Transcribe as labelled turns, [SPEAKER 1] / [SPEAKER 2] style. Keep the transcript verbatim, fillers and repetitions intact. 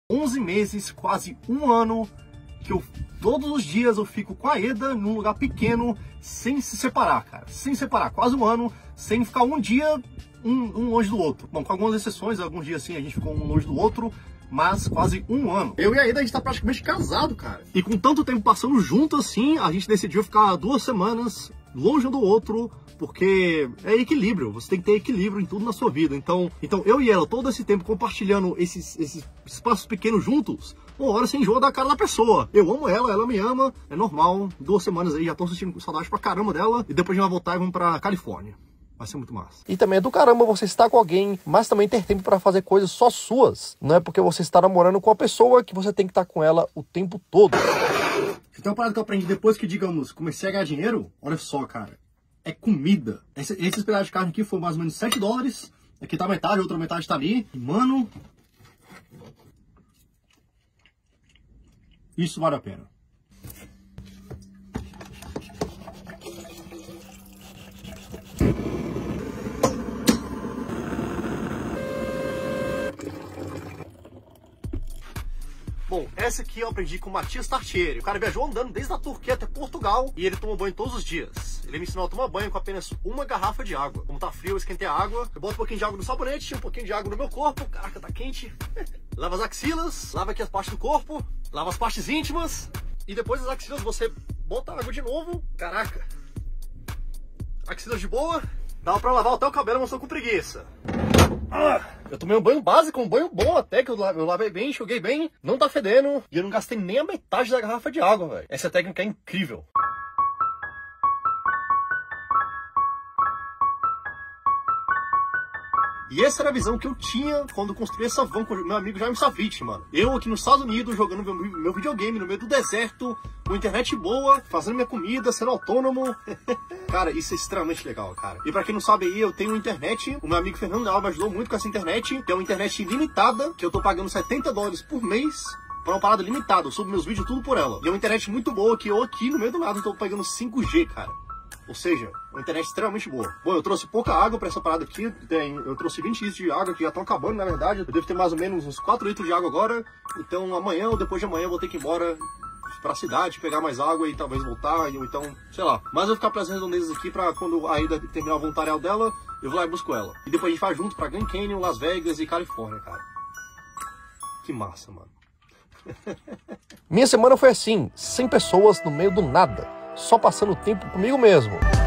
[SPEAKER 1] onze meses, quase um ano, que eu todos os dias eu fico com a Eda num lugar pequeno, sem se separar, cara. Sem separar, quase um ano, sem ficar um dia um, um longe do outro. Bom, com algumas exceções, alguns dias assim a gente ficou um longe do outro, mas quase um ano. Eu e a Eda, a gente tá praticamente casado, cara. E com tanto tempo passando junto assim, a gente decidiu ficar duas semanas longe um do outro, porque é equilíbrio, você tem que ter equilíbrio em tudo na sua vida. Então, então eu e ela, todo esse tempo compartilhando esses, esses espaços pequenos juntos, uma hora você enjoa da cara da pessoa. Eu amo ela, ela me ama, é normal. Duas semanas aí, já tô sentindo saudade pra caramba dela, e depois a gente vai voltar e vamos pra Califórnia. Vai ser muito massa.
[SPEAKER 2] E também é do caramba você estar com alguém, mas também ter tempo para fazer coisas só suas. Não é porque você está namorando com a pessoa que você tem que estar com ela o tempo todo.
[SPEAKER 1] Se tem uma parada que eu aprendi depois que, digamos, comecei a ganhar dinheiro, olha só, cara, é comida. Esse, esse pedaço de carne aqui foi mais ou menos sete dólares. Aqui tá metade, a outra metade tá ali. E, mano, isso vale a pena. Bom, essa aqui eu aprendi com o Matias Tartieri. O cara viajou andando desde a Turquia até Portugal e ele toma banho todos os dias. Ele me ensinou a tomar banho com apenas uma garrafa de água. Como tá frio, eu esquentei a água, eu boto um pouquinho de água no sabonete, um pouquinho de água no meu corpo. Caraca, tá quente. Lava as axilas, lava aqui as partes do corpo, lava as partes íntimas. E depois das axilas você bota a água de novo. Caraca. Axilas de boa. Dava pra lavar até o cabelo, mas tô com preguiça. Ah, eu tomei um banho básico, um banho bom até, que eu lavei bem, enxuguei bem, não tá fedendo, e eu não gastei nem a metade da garrafa de água, velho. Essa técnica é incrível. E essa era a visão que eu tinha quando construí essa van com o meu amigo Jaime Savit, mano. Eu aqui nos Estados Unidos, jogando meu, meu videogame no meio do deserto, com internet boa, fazendo minha comida, sendo autônomo. Cara, isso é extremamente legal, cara. E pra quem não sabe aí, eu tenho internet, o meu amigo Fernando Alba ajudou muito com essa internet, que é uma internet ilimitada, que eu tô pagando setenta dólares por mês, pra uma parada limitada. Eu subo meus vídeos tudo por ela. E é uma internet muito boa, que eu aqui no meio do nada tô pagando cinco G, cara. Ou seja, uma internet extremamente boa. Bom, eu trouxe pouca água pra essa parada aqui. Tem, eu trouxe vinte litros de água que já estão acabando, na verdade. Eu devo ter mais ou menos uns quatro litros de água agora. Então amanhã ou depois de amanhã eu vou ter que ir embora pra cidade, pegar mais água e talvez voltar. Ou então, sei lá. Mas eu vou ficar pras redondezas aqui pra quando a Ida terminar o voluntariado dela, eu vou lá e busco ela. E depois a gente vai junto pra Grand Canyon, Las Vegas e Califórnia, cara. Que massa, mano.
[SPEAKER 2] Minha semana foi assim, sem pessoas no meio do nada, só passando tempo comigo mesmo.